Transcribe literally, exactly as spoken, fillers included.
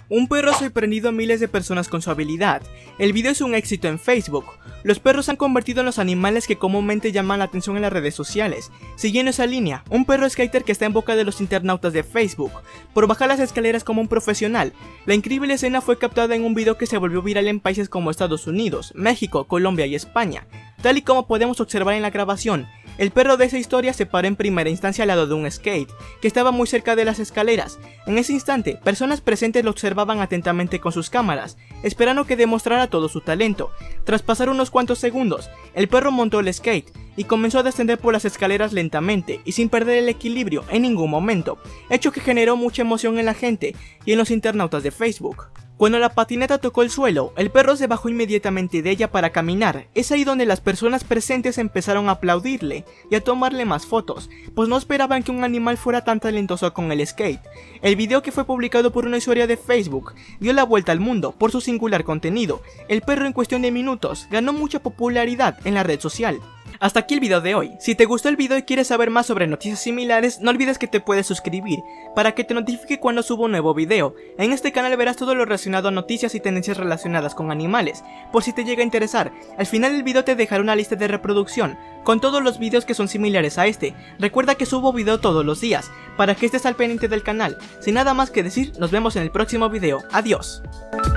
Un perro ha sorprendido a miles de personas con su habilidad. El video es un éxito en Facebook. Los perros se han convertido en los animales que comúnmente llaman la atención en las redes sociales. Siguiendo esa línea, un perro skater que está en boca de los internautas de Facebook por bajar las escaleras como un profesional. La increíble escena fue captada en un video que se volvió viral en países como Estados Unidos, México, Colombia y España. Tal y como podemos observar en la grabación, el perro de esa historia se paró en primera instancia al lado de un skate, que estaba muy cerca de las escaleras. En ese instante, personas presentes lo observaban atentamente con sus cámaras, esperando que demostrara todo su talento. Tras pasar unos cuantos segundos, el perro montó el skate y comenzó a descender por las escaleras lentamente y sin perder el equilibrio en ningún momento, hecho que generó mucha emoción en la gente y en los internautas de Facebook. Cuando la patineta tocó el suelo, el perro se bajó inmediatamente de ella para caminar. Es ahí donde las personas presentes empezaron a aplaudirle y a tomarle más fotos, pues no esperaban que un animal fuera tan talentoso con el skate. El video, que fue publicado por una usuaria de Facebook, dio la vuelta al mundo por su singular contenido. El perro en cuestión de minutos ganó mucha popularidad en la red social. Hasta aquí el video de hoy. Si te gustó el video y quieres saber más sobre noticias similares, no olvides que te puedes suscribir para que te notifique cuando subo un nuevo video. En este canal verás todo lo relacionado a noticias y tendencias relacionadas con animales, por si te llega a interesar. Al final del video te dejaré una lista de reproducción con todos los videos que son similares a este. Recuerda que subo video todos los días, para que estés al pendiente del canal. Sin nada más que decir, nos vemos en el próximo video. Adiós.